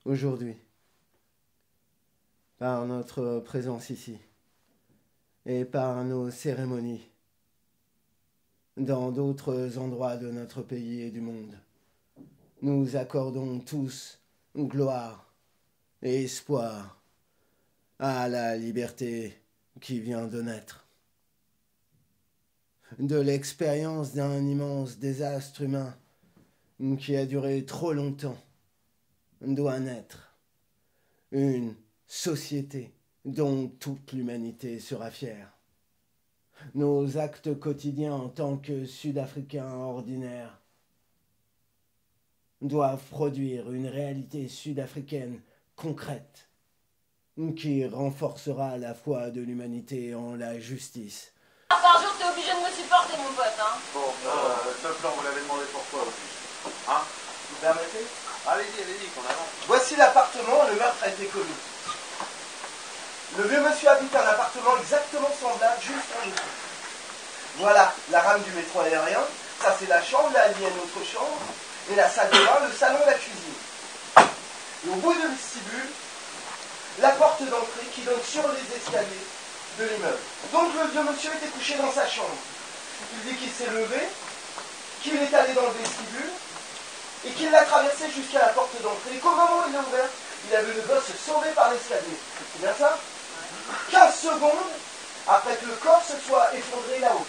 aujourd'hui, par notre présence ici et par nos cérémonies dans d'autres endroits de notre pays et du monde. Nous accordons tous gloire et espoir à la liberté qui vient de naître. De l'expérience d'un immense désastre humain qui a duré trop longtemps, doit naître une société dont toute l'humanité sera fière. Nos actes quotidiens en tant que Sud-Africains ordinaires doivent produire une réalité sud-africaine concrète qui renforcera la foi de l'humanité en la justice. Un jour, t'es obligé de me supporter, mon pote, hein. Bon, ce plan, vous l'avez demandé pourquoi aussi? Hein? Vous permettez? Allez-y, qu'on avance. Voici l'appartement, le meurtre a été commis. Le vieux monsieur habite un appartement exactement semblable, juste en dessous. Voilà la rame du métro aérien, ça c'est la chambre, là il y a une autre chambre, et la salle de bain, le salon, la cuisine. Et au bout du vestibule, la porte d'entrée qui donne sur les escaliers de l'immeuble. Donc le vieux monsieur était couché dans sa chambre. Il dit qu'il s'est levé, qu'il est allé dans le vestibule, et qu'il l'a traversé jusqu'à la porte d'entrée. Et qu'au moment où il l'a ouvert, il a vu le gosse se sauver par l'escalier. C'est bien ça? 15 secondes après que le corps se soit effondré là-haut.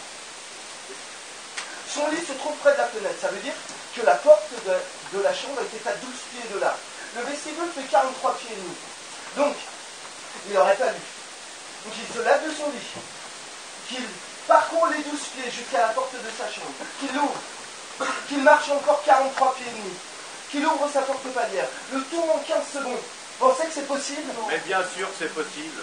Son lit se trouve près de la fenêtre. Ça veut dire que la porte de la chambre était à 12 pieds de là. Le vestibule fait 43 pieds et demi. Donc, il aurait fallu qu'il se lève de son lit, qu'il parcourt les 12 pieds jusqu'à la porte de sa chambre, qu'il ouvre, qu'il marche encore 43 pieds et demi, qu'il ouvre sa porte palière, le tout en 15 secondes. Vous pensez que c'est possible? Mais bien sûr, c'est possible.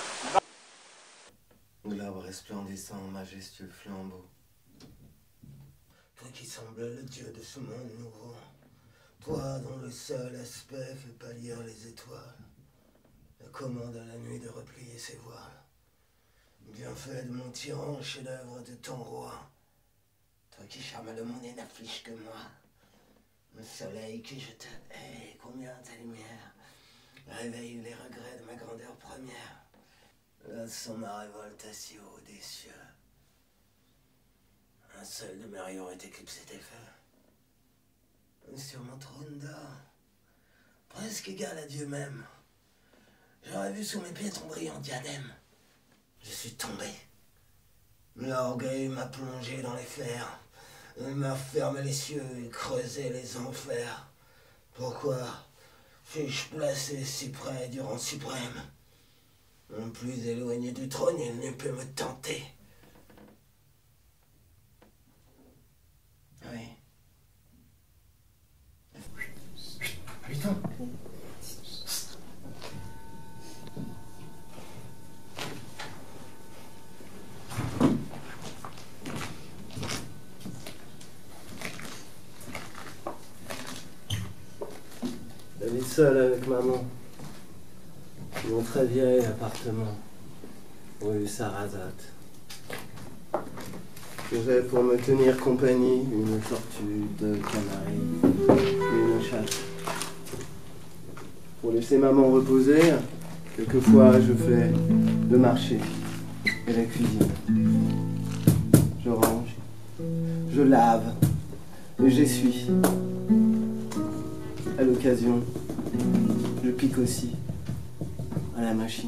Globe resplendissant, majestueux flambeau. Toi qui sembles le dieu de ce monde nouveau, toi dont le seul aspect fait pâlir les étoiles, commande à la nuit de replier ses voiles. Bienfait de mon tyran, chef-d'œuvre de ton roi. Toi qui charmes le monde et n'afflige que moi. Le soleil que je te hais, combien ta lumière réveille les regrets de ma grandeur première. Là sans ma révolte si haut des cieux. Un seul de mes rayons est éclipsé tes feux. Sur mon trône d'or, presque égal à Dieu même, j'aurais vu sous mes pieds ton brillant diadème. Je suis tombé. L'orgueil m'a plongé dans les fers. Il m'a fermé les cieux et creusé les enfers. Pourquoi suis-je placé si près du rang suprême? Non plus éloigné du trône, il ne peut me tenter. Oui. Putain. J'habite seul avec maman. Mon très vieil appartement, rue Sarrazat. J'ai pour me tenir compagnie une tortue, deux canaris, une chatte. Pour laisser maman reposer, quelquefois je fais le marché et la cuisine. Je range, je lave et j'essuie. À l'occasion, je pique aussi à la machine.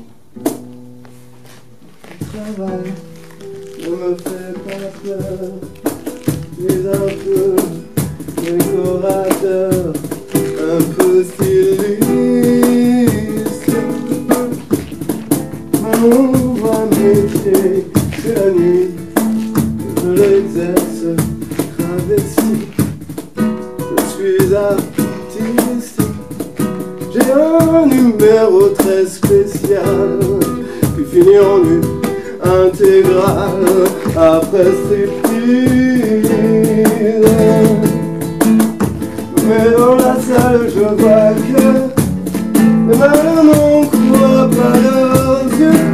Travail ne me fait pas peur, mais un peu décorateur, un peu styliste. Mon vrai métier, c'est la nuit, je l'exerce travesti. Je suis artiste, j'ai un numéro très spécial qui finit en nu intégral après striptease. Mais dans la salle je vois que les malins n'en croient pas leurs yeux.